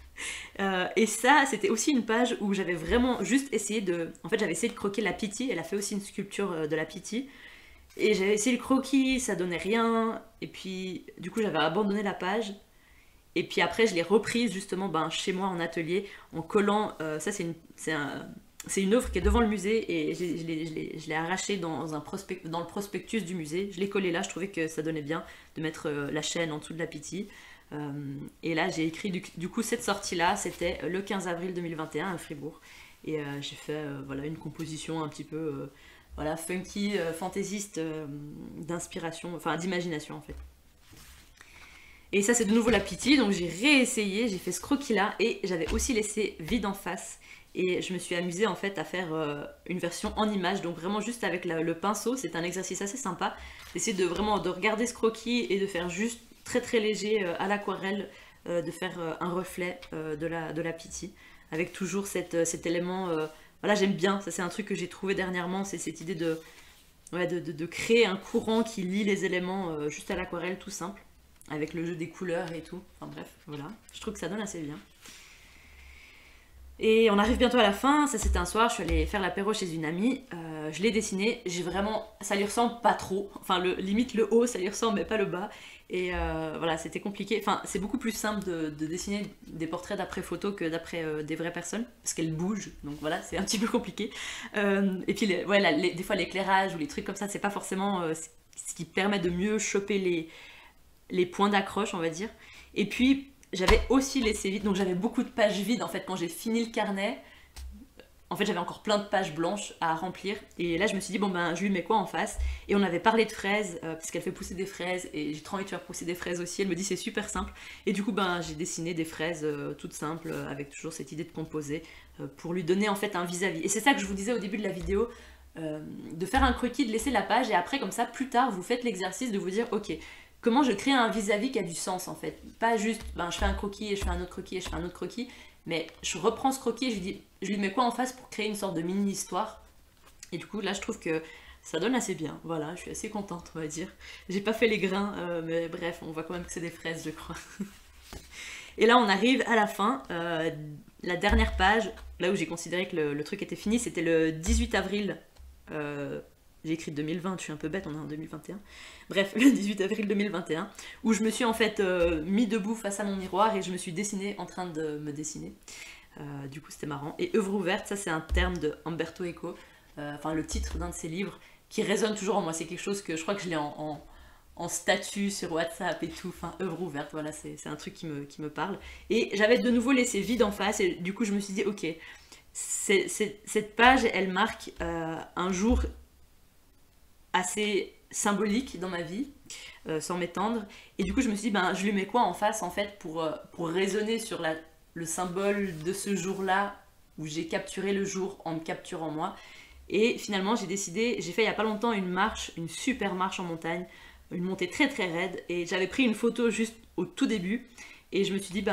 Et ça, c'était aussi une page où j'avais vraiment juste essayé de... En fait, j'avais essayé de croquer la Pitty. Elle a fait aussi une sculpture de la Pitty. Et j'avais essayé le croquis, ça donnait rien. Et puis, du coup, j'avais abandonné la page. Et puis après, je l'ai reprise justement chez moi en atelier, en collant... ça, c'est une œuvre qui est devant le musée, et je l'ai arrachée dans le prospectus du musée. Je l'ai collée là, je trouvais que ça donnait bien de mettre la chaîne en dessous de la Pitty. Et là j'ai écrit du coup cette sortie là, c'était le 15 avril 2021 à Fribourg, et j'ai fait voilà, une composition un petit peu voilà, funky, fantaisiste, d'inspiration, enfin d'imagination en fait. Et ça c'est de nouveau la Pitty, donc j'ai réessayé, j'ai fait ce croquis là, et j'avais aussi laissé vide en face, et je me suis amusée en fait à faire une version en image, donc vraiment juste avec le pinceau. C'est un exercice assez sympa, d'essayer de vraiment de regarder ce croquis et de faire juste très très léger à l'aquarelle, de faire un reflet de la Pitty, avec toujours cet élément, voilà, j'aime bien, ça c'est un truc que j'ai trouvé dernièrement, c'est cette idée ouais, de créer un courant qui lie les éléments juste à l'aquarelle, tout simple, avec le jeu des couleurs et tout, enfin bref, voilà, je trouve que ça donne assez bien. Et on arrive bientôt à la fin. Ça c'était un soir, je suis allée faire l'apéro chez une amie, je l'ai dessiné, j'ai vraiment, ça lui ressemble pas trop, enfin limite le haut ça lui ressemble mais pas le bas, et voilà, c'était compliqué. Enfin c'est beaucoup plus simple de dessiner des portraits d'après photo que d'après des vraies personnes, parce qu'elles bougent, donc voilà, c'est un petit peu compliqué. Et puis des fois l'éclairage ou les trucs comme ça, c'est pas forcément ce qui permet de mieux choper les points d'accroche, on va dire. Et puis j'avais aussi laissé vide, donc j'avais beaucoup de pages vides en fait quand j'ai fini le carnet. En fait j'avais encore plein de pages blanches à remplir, et là je me suis dit bon je lui mets quoi en face. Et on avait parlé de fraises, parce qu'elle fait pousser des fraises, et j'ai trop envie de faire pousser des fraises aussi. Elle me dit c'est super simple, et du coup j'ai dessiné des fraises toutes simples, avec toujours cette idée de composer, pour lui donner en fait un vis-à-vis. Et c'est ça que je vous disais au début de la vidéo, de faire un croquis, de laisser la page, et après comme ça plus tard vous faites l'exercice de vous dire ok, comment je crée un vis-à-vis qui a du sens en fait. Pas juste, je fais un croquis et je fais un autre croquis et je fais un autre croquis, mais je reprends ce croquis et je lui mets quoi en face pour créer une sorte de mini-histoire. Et du coup, là, je trouve que ça donne assez bien. Voilà, je suis assez contente, on va dire. J'ai pas fait les grains, mais bref, on voit quand même que c'est des fraises, je crois. Et là, on arrive à la fin. La dernière page, là où j'ai considéré que le truc était fini, c'était le 18 avril. J'ai écrit 2020, je suis un peu bête, on est en 2021. Bref, le 18 avril 2021, où je me suis en fait mis debout face à mon miroir et je me suis dessinée en train de me dessiner. Du coup, c'était marrant. Et œuvre ouverte, ça c'est un terme de Umberto Eco, enfin le titre d'un de ses livres, qui résonne toujours en moi. C'est quelque chose que je crois que je l'ai en statut sur WhatsApp et tout. Enfin, œuvre ouverte, voilà, c'est un truc qui me parle. Et j'avais de nouveau laissé vide en face, et du coup, je me suis dit, ok, cette page, elle marque un jour assez symbolique dans ma vie, sans m'étendre. Et du coup, je me suis dit, je lui mets quoi en face, en fait, pour raisonner sur le symbole de ce jour-là, où j'ai capturé le jour en me capturant moi. Et finalement, j'ai décidé, j'ai fait il y a pas longtemps une super marche en montagne, une montée très très raide, et j'avais pris une photo juste au tout début, et je me suis dit,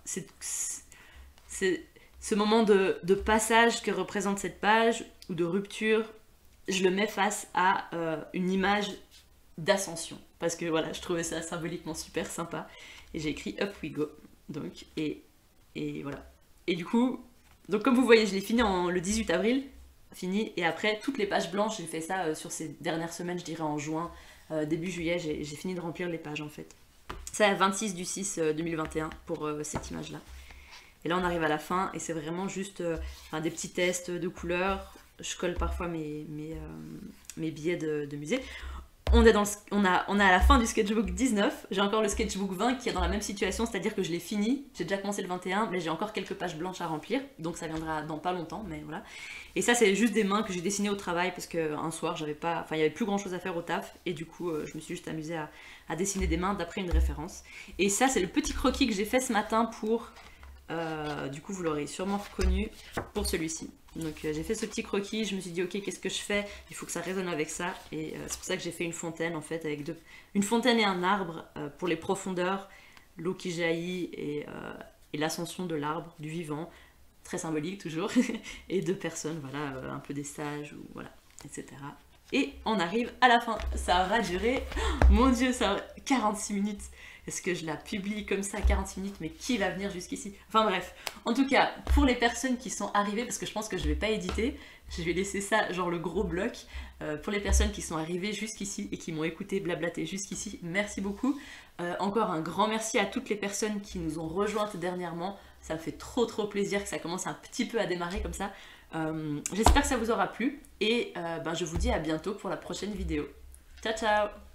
c'est ce moment de passage que représente cette page, ou de rupture, je le mets face à une image d'ascension, parce que voilà, je trouvais ça symboliquement super sympa, et j'ai écrit Up We Go, donc, et voilà. Et du coup, donc comme vous voyez, je l'ai fini le 18 avril, fini. Et après, toutes les pages blanches, j'ai fait ça sur ces dernières semaines, je dirais en juin, début juillet, j'ai fini de remplir les pages en fait. C'est à 26 du 6 2021 pour cette image-là. Et là, on arrive à la fin et c'est vraiment juste des petits tests de couleurs. Je colle parfois mes billets de musée. On est à la fin du sketchbook 19. J'ai encore le sketchbook 20 qui est dans la même situation, c'est-à-dire que je l'ai fini. J'ai déjà commencé le 21, mais j'ai encore quelques pages blanches à remplir. Donc ça viendra dans pas longtemps, mais voilà. Et ça, c'est juste des mains que j'ai dessinées au travail parce qu'un soir, il y avait plus grand-chose à faire au taf. Et du coup, je me suis juste amusée à dessiner des mains d'après une référence. Et ça, c'est le petit croquis que j'ai fait ce matin pour... du coup, vous l'aurez sûrement reconnu pour celui-ci. Donc j'ai fait ce petit croquis, je me suis dit ok, qu'est-ce que je fais? Il faut que ça résonne avec ça, et c'est pour ça que j'ai fait une fontaine en fait, avec une fontaine et un arbre pour les profondeurs, l'eau qui jaillit et l'ascension de l'arbre, du vivant, très symbolique toujours, et deux personnes, voilà, un peu des sages, ou voilà, etc. Et on arrive à la fin, ça aura duré, mon dieu, ça 46 minutes. Est-ce que je la publie comme ça à 46 minutes? Mais qui va venir jusqu'ici? Enfin bref, en tout cas, pour les personnes qui sont arrivées, parce que je pense que je vais pas éditer, je vais laisser ça, genre le gros bloc. Pour les personnes qui sont arrivées jusqu'ici et qui m'ont écouté blablater jusqu'ici, merci beaucoup. Encore un grand merci à toutes les personnes qui nous ont rejointes dernièrement. Ça me fait trop plaisir que ça commence un petit peu à démarrer comme ça. J'espère que ça vous aura plu et je vous dis à bientôt pour la prochaine vidéo. Ciao ciao!